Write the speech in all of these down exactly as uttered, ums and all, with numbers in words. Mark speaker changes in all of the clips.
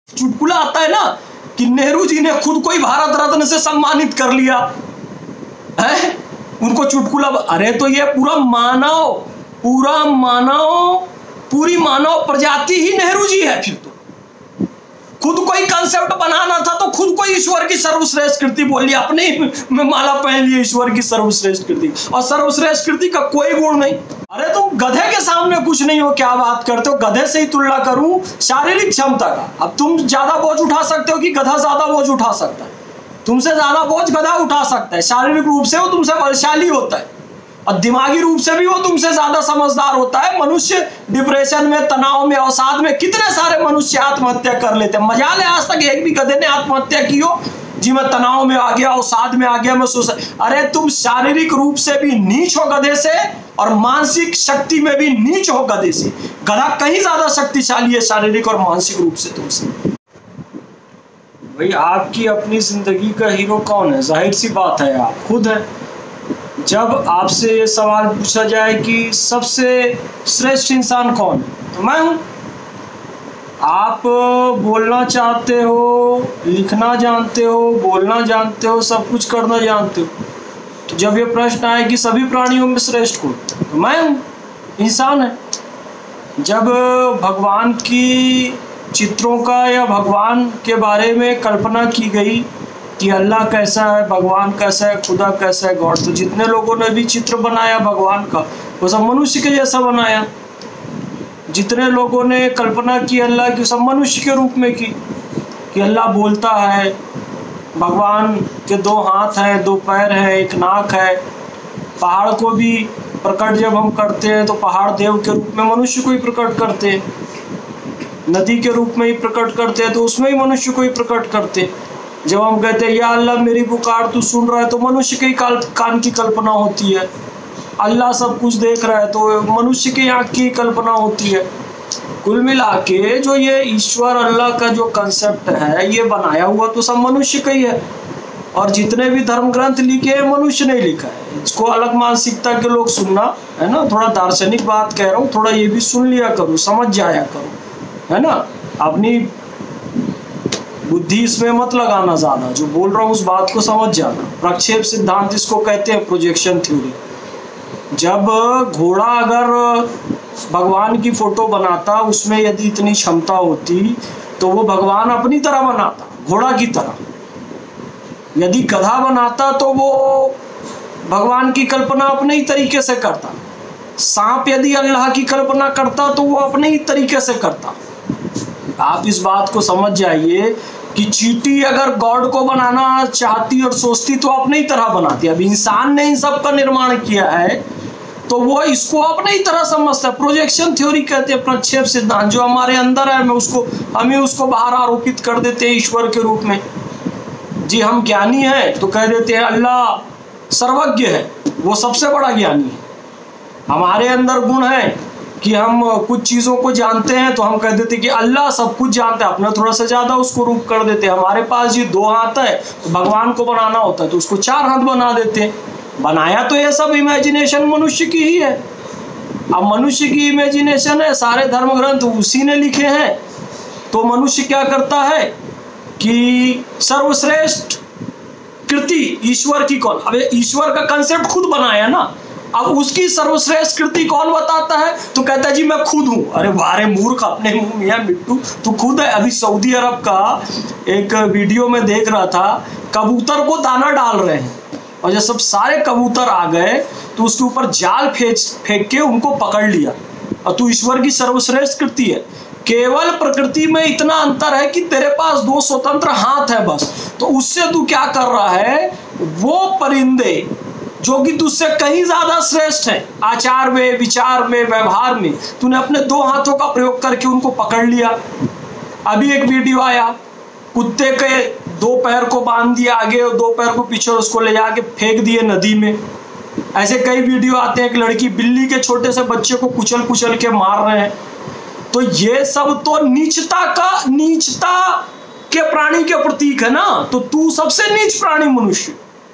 Speaker 1: चुटकुला आता है ना कि नेहरू जी ने खुद को ही भारत रत्न से सम्मानित कर लिया है, उनको चुटकुला। अरे तो ये पूरा मानव पूरा मानव पूरी मानव प्रजाति ही नेहरू जी है। फिर तो खुद को ही कंसेप्ट बनाना था तो खुद को ईश्वर की सर्वश्रेष्ठ कृति बोल लिया, अपने ही में माला पहन ली ईश्वर की सर्वश्रेष्ठ कृति, और सर्वश्रेष्ठ कृति का कोई गुण नहीं। अरे तुम गधे के सामने कुछ नहीं हो, क्या बात करते हो? गधे से ही तुलना करूं शारीरिक क्षमता का। अब तुम ज्यादा बोझ उठा सकते हो कि गधा ज्यादा बोझ उठा सकता है? तुमसे ज्यादा बोझ गधा उठा सकता है, शारीरिक रूप से वो तुमसे बलशाली होता है, और दिमागी रूप से भी वो तुमसे ज्यादा समझदार होता है। मनुष्य डिप्रेशन में, तनाव में, अवसाद में कितने सारे मनुष्य आत्महत्या कर लेते हैं। मजा ले आज तक एक भी गधे ने आत्महत्या की हो जी मैं तनाव में आ गया, अवसाद में आ गया, मैं सोच। अरे तुम शारीरिक रूप से भी नीच हो गधे से, और मानसिक शक्ति में भी नीच हो गधे से। गधा कहीं ज्यादा शक्तिशाली है शारीरिक और मानसिक रूप से तुमसे। भाई आपकी अपनी जिंदगी का हीरो कौन है? जाहिर सी बात है आप खुद है। जब आपसे ये सवाल पूछा जाए कि सबसे श्रेष्ठ इंसान कौन है, तो मैं हूं। आप बोलना चाहते हो, लिखना जानते हो, बोलना जानते हो, सब कुछ करना जानते हो, तो जब ये प्रश्न आए कि सभी प्राणियों में श्रेष्ठ कौन, तो मैं हूं, इंसान है। जब भगवान की चित्रों का या भगवान के बारे में कल्पना की गई कि अल्लाह कैसा है, भगवान कैसा है, खुदा कैसा है, गॉड, तो जितने लोगों ने भी चित्र बनाया भगवान का वो सब मनुष्य के जैसा बनाया। जितने लोगों ने कल्पना की अल्लाह की, सब मनुष्य के रूप में की कि अल्लाह बोलता है, भगवान के दो हाथ हैं, दो पैर हैं, एक नाक है। पहाड़ को भी प्रकट जब हम करते हैं तो पहाड़ देव के रूप में मनुष्य को ही प्रकट करते हैं, नदी के रूप में ही प्रकट करते हैं तो उसमें ही मनुष्य को ही प्रकट करते हैं। जब हम कहते हैं या अल्लाह मेरी पुकार तू सुन रहा है, तो मनुष्य के कान की कल्पना होती है। अल्लाह सब कुछ देख रहा है तो मनुष्य की आँख की कल्पना होती है। कुल मिला के जो ये ईश्वर अल्लाह का जो कंसेप्ट है ये बनाया हुआ तो सब मनुष्य का ही है। और जितने भी धर्म ग्रंथ लिखे हैं मनुष्य ने लिखा है। इसको अलग मानसिकता के लोग सुनना है ना, थोड़ा दार्शनिक बात कह रहा हूँ, थोड़ा ये भी सुन लिया करो, समझ जाया करो, है ना। अपनी बुद्धि इसमें मत लगाना ज़्यादा, जो बोल रहा हूँ उस बात को समझ जाना। प्रक्षेप सिद्धांत इसको कहते हैं, प्रोजेक्शन थ्योरी। जब घोड़ा अगर भगवान की फोटो बनाता, उसमें यदि इतनी क्षमता होती तो वो भगवान अपनी तरह बनाता, घोड़ा की तरह। यदि गधा बनाता तो वो भगवान की कल्पना अपने ही तरीके से करता। सांप यदि अल्लाह की कल्पना करता तो वो अपने ही तरीके से करता। आप इस बात को समझ जाइए कि चींटी अगर गॉड को बनाना चाहती और सोचती तो अपने ही तरह बनाती। अब इंसान ने इन सब का निर्माण किया है तो वो इसको अपने ही तरह समझता है। प्रोजेक्शन थ्योरी कहते हैं, प्रक्षेप सिद्धांत। जो हमारे अंदर है मैं उसको हमें उसको बाहर आरोपित कर देते हैं ईश्वर के रूप में। जी हम ज्ञानी हैं तो कह देते हैं अल्लाह सर्वज्ञ है, वो सबसे बड़ा ज्ञानी है। हमारे अंदर गुण है कि हम कुछ चीज़ों को जानते हैं तो हम कह देते हैं कि अल्लाह सब कुछ जानता है, अपना थोड़ा सा ज़्यादा उसको रूप कर देते हैं। हमारे पास जी दो हाथ है तो भगवान को बनाना होता है तो उसको चार हाथ बना देते हैं। बनाया तो ये सब इमेजिनेशन मनुष्य की ही है। अब मनुष्य की इमेजिनेशन है, सारे धर्म ग्रंथ उसी ने लिखे हैं। तो मनुष्य क्या करता है कि सर्वश्रेष्ठ कृति ईश्वर की कौन, अब ईश्वर का कंसेप्ट खुद बनाया ना, अब उसकी सर्वश्रेष्ठ कृति कौन बताता है तो कहता है जी मैं खुद हूँ। अरे वारे मूर्ख, अपने मुंह मियां मिट्टू, तू खुद है। अभी सऊदी अरब का एक वीडियो में देख रहा था, कबूतर को दाना डाल रहे हैं और जब सब सारे कबूतर आ गए तो उसके ऊपर जाल फेंक फेंक के उनको पकड़ लिया। और तू ईश्वर की सर्वश्रेष्ठ कृति है। केवल प्रकृति में इतना अंतर है कि तेरे पास दो स्वतंत्र हाथ है बस, तो उससे तू क्या कर रहा है, वो परिंदे जो कि तुझसे कहीं ज्यादा श्रेष्ठ है आचार में, विचार में, व्यवहार में, तूने अपने दो हाथों का प्रयोग करके उनको पकड़ लिया। अभी एक वीडियो आया, कुत्ते के दो पैर को बांध दिया आगे और दो पैर को पीछे, उसको ले जाके फेंक दिए नदी में। ऐसे कई वीडियो आते हैं, एक लड़की बिल्ली के छोटे से बच्चे को कुचल कुचल के मार रहे हैं। तो ये सब तो नीचता का नीचता के प्राणी के प्रतीक है ना। तो तू सबसे नीच प्राणी मनुष्य,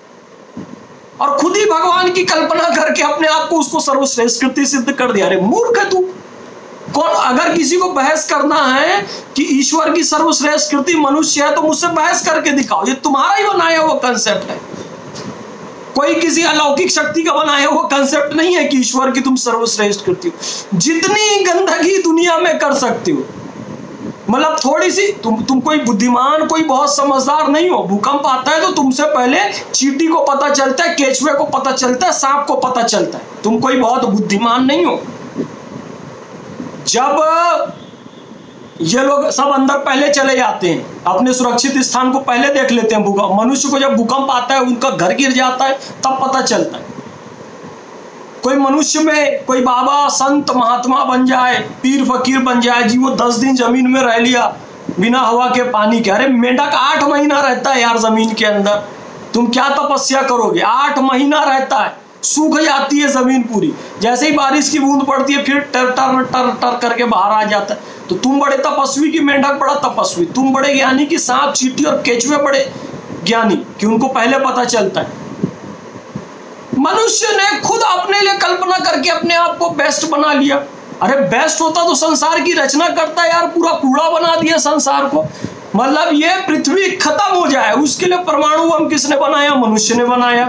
Speaker 1: और खुद ही भगवान की कल्पना करके अपने आप को उसको सर्वश्रेष्ठ कृति सिद्ध कर दिया। अरे मूर्ख है तू, कौन, अगर किसी को बहस करना है कि ईश्वर की सर्वश्रेष्ठ कृति मनुष्य है तो मुझसे बहस करके दिखाओ। ये तुम्हारा ही बनाया हुआ कंसेप्ट है, कोई किसी अलौकिक शक्ति का बनाया हुआ कंसेप्ट नहीं है कि ईश्वर की तुम सर्वश्रेष्ठ कृति हो। जितनी गंदगी दुनिया में कर सकते हो, मतलब थोड़ी सी, तुम तुम कोई बुद्धिमान, कोई बहुत समझदार नहीं हो। भूकंप आता है तो तुमसे पहले चींटी को पता चलता है, केचुए को पता चलता है, सांप को पता चलता है। तुम कोई बहुत बुद्धिमान नहीं हो। जब ये लोग सब अंदर पहले चले जाते हैं, अपने सुरक्षित स्थान को पहले देख लेते हैं। भूकंप, मनुष्य को जब भूकंप आता है, उनका घर गिर जाता है, तब पता चलता है। कोई मनुष्य में कोई बाबा संत महात्मा बन जाए, पीर फकीर बन जाए जी, वो दस दिन जमीन में रह लिया बिना हवा के पानी के। अरे मेंढक आठ महीना रहता है यार जमीन के अंदर, तुम क्या तपस्या करोगे? आठ महीना रहता है, सूख जाती है जमीन पूरी। जैसे ही बारिश की बूंद पड़ती है फिर टर टर टर टर करके बाहर आ जाता है। तो तुम बड़े तपस्वी कि मेंढक बड़ा तपस्वी? तुम बड़े ज्ञानी कि सांप चींटी और केचुए बड़े ज्ञानी कि उनको पहले पता चलता है? मनुष्य ने खुद अपने लिए कल्पना करके अपने आप को बेस्ट बना लिया। अरे बेस्ट होता तो संसार की रचना करता है यार, पूरा कूड़ा बना दिया संसार को। मतलब ये पृथ्वी खत्म हो जाए उसके लिए परमाणु बम किसने बनाया? मनुष्य ने बनाया।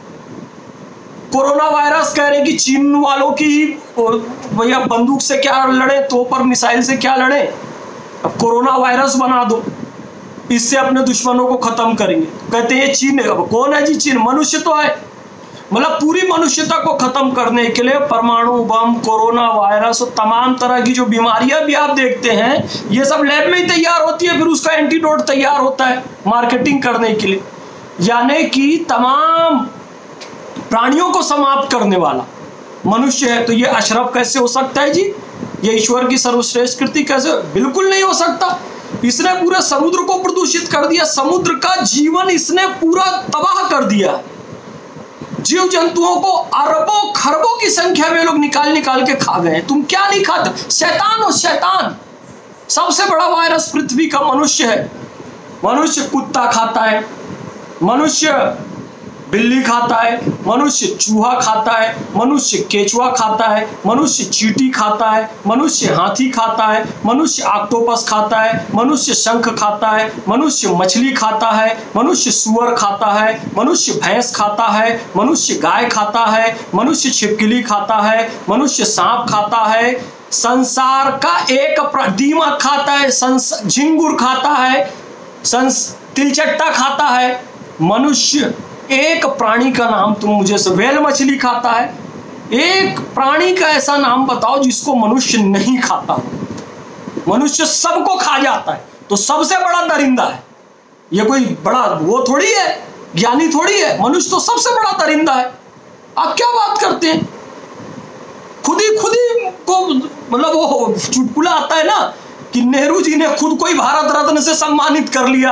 Speaker 1: कोरोना वायरस कह रहे कि चीन वालों की भैया बंदूक से क्या लड़े, तो पर मिसाइल से क्या लड़े, अब कोरोना वायरस बना दो, इससे अपने दुश्मनों को खत्म करेंगे। कहते हैं चीन है। अब कौन है जी चीन? मनुष्य तो है। मतलब पूरी मनुष्यता को खत्म करने के लिए परमाणु बम, कोरोना वायरस और तमाम तरह की जो बीमारियां भी आप देखते हैं, ये सब लैब में ही तैयार होती है, फिर उसका एंटीडोट तैयार होता है मार्केटिंग करने के लिए। यानी कि तमाम प्राणियों को समाप्त करने वाला मनुष्य है। तो ये अशरफ कैसे हो सकता है जी? ये ईश्वर की सर्वश्रेष्ठ कृति कैसे? बिल्कुल नहीं हो सकता। इसने पूरे समुद्र को प्रदूषित कर दिया, समुद्र का जीवन इसने पूरा तबाह कर दिया। जीव जंतुओं को अरबों खरबों की संख्या में लोग निकाल निकाल के खा गए। तुम क्या नहीं खाते? शैतान हो शैतान। सबसे बड़ा वायरस पृथ्वी का मनुष्य है। मनुष्य कुत्ता खाता है, मनुष्य बिल्ली खाता है, मनुष्य चूहा खाता है, मनुष्य केचुआ खाता है, मनुष्य चींटी खाता है, मनुष्य हाथी खाता है, मनुष्य ऑक्टोपस खाता है, मनुष्य शंख खाता है, मनुष्य मछली खाता है, मनुष्य सुअर खाता है, मनुष्य भैंस खाता है, मनुष्य गाय खाता है, मनुष्य छिपकली खाता है, मनुष्य सांप खाता है। संसार का एक दीमक खाता है, झिंगुर खाता है, तिलचट्टा खाता है। मनुष्य एक प्राणी का नाम तुम मुझे से, व्हेल मछली खाता है। एक प्राणी का ऐसा नाम बताओ जिसको मनुष्य नहीं खाता। मनुष्य सबको खा जाता है, तो सबसे बड़ा दरिंदा है। ये कोई बड़ा वो थोड़ी है, ज्ञानी थोड़ी है। मनुष्य तो सबसे बड़ा दरिंदा है। आप क्या बात करते हैं? खुद ही खुद ही को मतलब वो चुटकुला आता है ना कि नेहरू जी ने खुद को ही भारत रत्न से सम्मानित कर लिया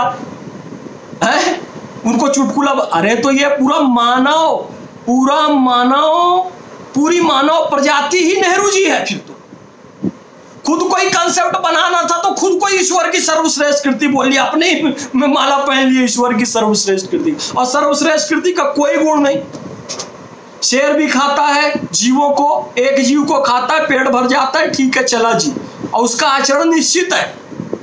Speaker 1: है, उनको चुटकुला। अरे तो ये पूरा मानव पूरा मानव पूरी मानव प्रजाति ही नेहरू जी है। फिर तो खुद कोई कंसेप्ट बनाना था तो खुद को ईश्वर की सर्वश्रेष्ठ कृति बोल लिया, अपने ही में माला पहन लिया ईश्वर की सर्वश्रेष्ठ कृति। और सर्वश्रेष्ठ कृति का कोई गुण नहीं। शेर भी खाता है जीवों को, एक जीव को खाता है, पेट भर जाता है, ठीक है चला जी, और उसका आचरण निश्चित है।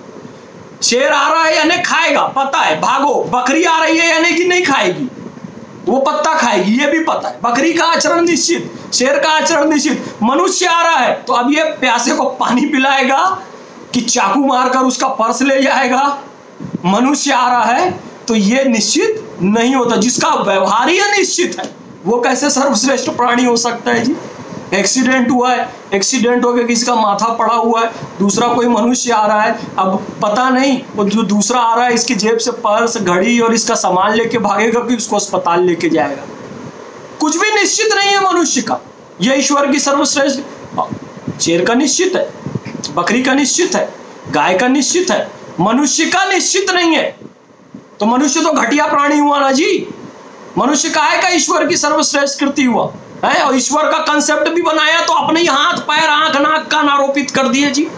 Speaker 1: शेर आ रहा है यानी खाएगा, पता है, भागो। बकरी आ रही है यानी कि नहीं खाएगी, वो पत्ता खाएगी, ये भी पता है। बकरी का आचरण निश्चित, शेर का आचरण निश्चित। मनुष्य आ रहा है तो अब ये प्यासे को पानी पिलाएगा कि चाकू मारकर उसका पर्स ले जाएगा? मनुष्य आ रहा है तो ये निश्चित नहीं होता। जिसका व्यवहार ही निश्चित है वो कैसे सर्वश्रेष्ठ प्राणी हो सकता है जी? एक्सीडेंट हुआ है, एक्सीडेंट हो गया, किसी का माथा पड़ा हुआ है, दूसरा कोई मनुष्य आ रहा है, अब पता नहीं वो जो दूसरा आ रहा है इसकी जेब से पर्स, घड़ी और इसका सामान लेके भागेगा कि उसको अस्पताल लेके जाएगा। कुछ भी निश्चित नहीं है मनुष्य का। यह ईश्वर की सर्वश्रेष्ठ। शेर का निश्चित है, बकरी का निश्चित है, गाय का निश्चित है, मनुष्य का निश्चित नहीं है। तो मनुष्य तो घटिया प्राणी हुआ ना जी। मनुष्य काहे का ईश्वर की सर्वश्रेष्ठ कृति हुआ है? और ईश्वर का कंसेप्ट भी बनाया तो अपने ही हाथ पैर आंख नाक कान आरोपित कर दिए जी।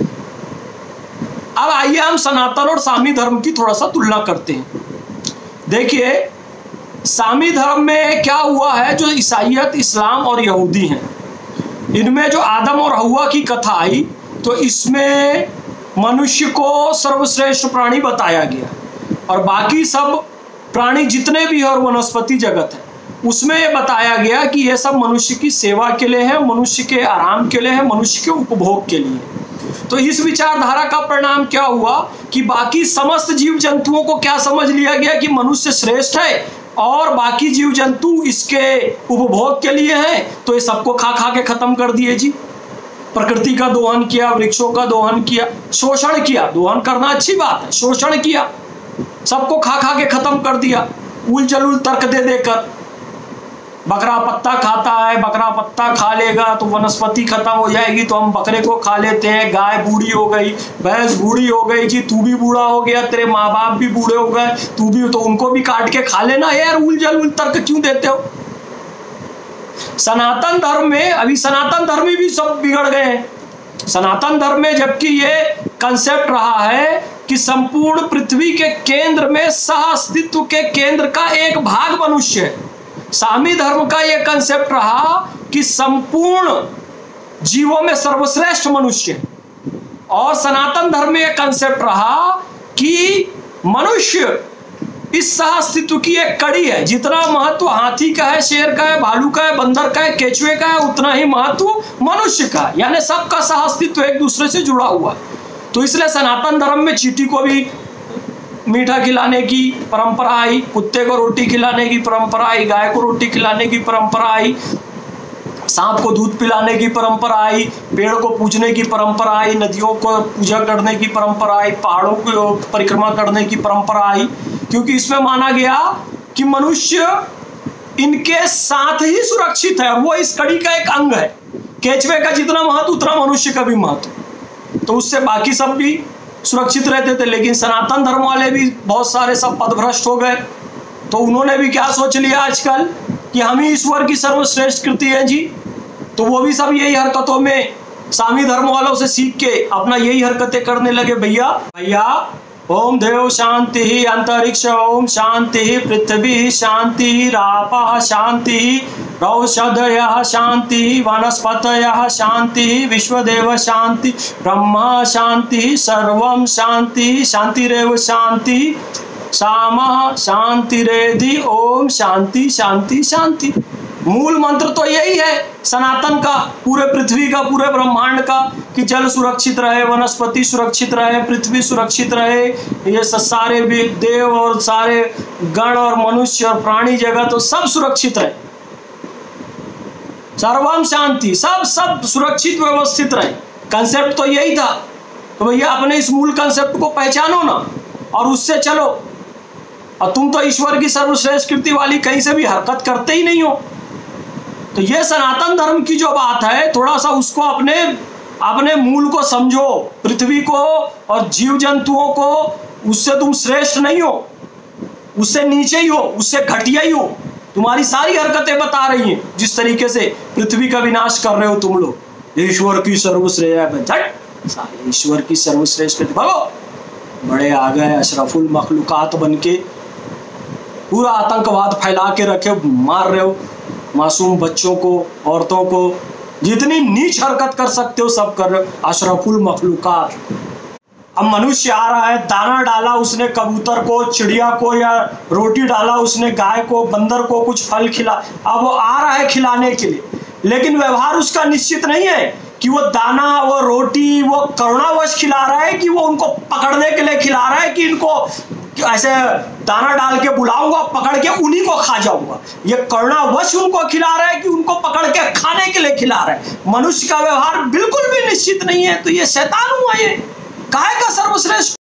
Speaker 1: अब आइए हम सनातन और सामी धर्म की थोड़ा सा तुलना करते हैं। देखिए सामी धर्म में क्या हुआ है, जो ईसाइयत, इस्लाम और यहूदी हैं, इनमें जो आदम और हव्वा की कथा आई तो इसमें मनुष्य को सर्वश्रेष्ठ प्राणी बताया गया, और बाकी सब प्राणी जितने भी हैं और वनस्पति जगत है उसमें ये बताया गया कि ये सब मनुष्य की सेवा के लिए है, मनुष्य के आराम के लिए है, मनुष्य के उपभोग के लिए। तो इस विचारधारा का परिणाम क्या हुआ कि बाकी समस्त जीव जंतुओं को क्या समझ लिया गया कि मनुष्य श्रेष्ठ है और बाकी जीव जंतु इसके उपभोग के लिए हैं, तो ये सबको खा खा के खत्म कर दिए जी। प्रकृति का दोहन किया, वृक्षों का दोहन किया, शोषण किया। दोहन करना अच्छी बात है, शोषण किया, सबको खा खा के खत्म कर दिया, उल जलूल तर्क दे देकर। बकरा पत्ता खाता है, बकरा पत्ता खा लेगा तो वनस्पति खत्म हो जाएगी, तो हम बकरे को खा लेते हैं। गाय बूढ़ी हो गई, भैंस बूढ़ी हो गई जी, तू भी बूढ़ा हो गया, तेरे माँ बाप भी बूढ़े हो गए, तू भी, तो उनको भी काट के खा लेना यार। उल जलूल तर्क क्यों देते हो? सनातन धर्म में अभी सनातन धर्मी भी सब बिगड़ गए हैं। सनातन धर्म में जबकि ये कंसेप्ट रहा है कि संपूर्ण पृथ्वी के केंद्र में सह अस्तित्व के केंद्र का एक भाग मनुष्य है। सामी धर्म का यह कंसेप्ट रहा कि संपूर्ण जीवों में सर्वश्रेष्ठ मनुष्य है, और सनातन धर्म में यह कंसेप्ट रहा कि मनुष्य इस सह अस्तित्व की एक कड़ी है। जितना महत्व हाथी का है, शेर का है, भालू का है, बंदर का है, केचुए का है, उतना ही महत्व मनुष्य का है। यानी सबका सह अस्तित्व एक दूसरे से जुड़ा हुआ है। तो इसलिए सनातन धर्म में चींटी को भी मीठा खिलाने की परंपरा आई, कुत्ते को रोटी खिलाने की परंपरा आई, गाय को रोटी खिलाने की परंपरा आई, सांप को दूध पिलाने की परंपरा आई, पेड़ को पूजने की परंपरा आई, नदियों को पूजा करने की परंपरा आई, पहाड़ों को परिक्रमा करने की परंपरा आई, क्योंकि इसमें माना गया कि मनुष्य इनके साथ ही सुरक्षित है और वो इस कड़ी का एक अंग है। केचुए का जितना महत्व उतना मनुष्य का भी महत्व, तो उससे बाकी सब भी सुरक्षित रहते थे। लेकिन सनातन धर्म वाले भी बहुत सारे सब पदभ्रष्ट हो गए, तो उन्होंने भी क्या सोच लिया आजकल कि हम ही ईश्वर की सर्वश्रेष्ठ कृति है जी। तो वो भी सब यही हरकतों में सामी धर्म वालों से सीख के अपना यही हरकतें करने लगे। भैया भैया ओम देव शांति अंतरिक्ष ओम शांति पृथ्वी शांति रापः शांति रौषधयः शांति वनस्पतयः शांति विश्वदेव शांति ब्रह्मा शांति सर्वं शांति शांतिरेव शांति सामः शांतिरेधि ओम शांति शांति शांति। मूल मंत्र तो यही है सनातन का, पूरे पृथ्वी का, पूरे ब्रह्मांड का, कि जल सुरक्षित रहे, वनस्पति सुरक्षित रहे, पृथ्वी सुरक्षित रहे, ये सारे भी देव और सारे गण और मनुष्य और प्राणी जगत तो सब सुरक्षित रहे, सर्वम शांति, सब सब सुरक्षित व्यवस्थित रहे। कंसेप्ट तो यही था। तो भैया अपने इस मूल कंसेप्ट को पहचानो ना और उससे चलो। और तुम तो ईश्वर की सर्वश्रेष्ठ कृति वाली कहीं से भी हरकत करते ही नहीं हो। तो ये सनातन धर्म की जो बात है, थोड़ा सा उसको अपने अपने मूल को समझो। पृथ्वी को और जीव जंतुओं को, उससे तुम श्रेष्ठ नहीं हो, उससे नीचे ही हो, उससे घटिया ही हो। तुम्हारी सारी हरकतें बता रही हैं जिस तरीके से पृथ्वी का विनाश कर रहे हो तुम लोग। ईश्वर की सर्वश्रेष्ठ, झट ईश्वर की सर्वश्रेष्ठ भगो, बड़े आ गए अशरफुल मखलूकात बन के, पूरा आतंकवाद फैला के रखे, मार रहे हो मासूम बच्चों को, औरतों को, जितनी नीच हरकत कर सकते हो सब कर रहे हो, अशरफुल मखलूकात। अब मनुष्य आ रहा है, दाना डाला उसने कबूतर को, चिड़िया को, या रोटी डाला उसने गाय को, बंदर को, कुछ फल खिला, अब वो आ रहा है खिलाने के लिए, लेकिन व्यवहार उसका निश्चित नहीं है कि वो दाना, वो रोटी, वो करुणावश खिला रहा है कि वो उनको पकड़ने के लिए खिला रहा है कि इनको ऐसे दाना डाल के बुलाऊंगा, पकड़ के उन्हीं को खा जाऊंगा। ये करुणावश उनको खिला रहा है कि उनको पकड़ के खाने के लिए खिला रहा है। मनुष्य का व्यवहार बिल्कुल भी निश्चित नहीं है। तो ये शैतान हुआ, ये काहे का सर्वश्रेष्ठ